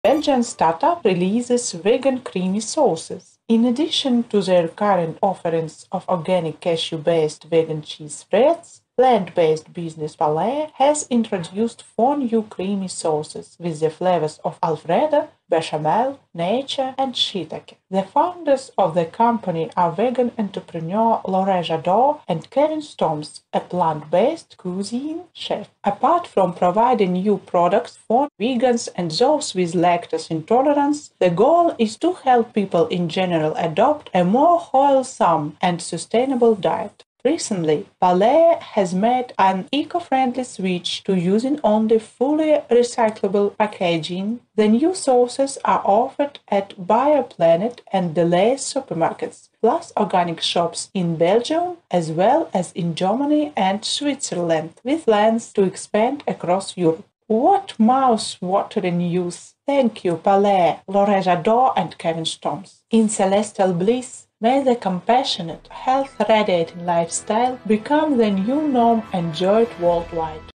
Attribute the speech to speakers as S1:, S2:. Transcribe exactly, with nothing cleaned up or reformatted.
S1: Belgian startup releases vegan creamy sauces. In addition to their current offerings of organic cashew-based vegan cheese spreads, plant-based business Palais has introduced four new creamy sauces with the flavors of Alfredo, bechamel, nature, and shiitake. The founders of the company are vegan entrepreneur Laurent Jadot and Kevin Stoms, a plant-based cuisine chef. Apart from providing new products for vegans and those with lactose intolerance, the goal is to help people in general adopt a more wholesome and sustainable diet. Recently, Palais has made an eco-friendly switch to using only fully recyclable packaging. The new sauces are offered at BioPlanet and Delhaize supermarkets, plus organic shops in Belgium as well as in Germany and Switzerland, with plans to expand across Europe. What mouth-watering news! Thank you, Palais, Laurent Jadot and Kevin Stoms. In celestial bliss, may the compassionate, health-radiating lifestyle become the new norm enjoyed worldwide.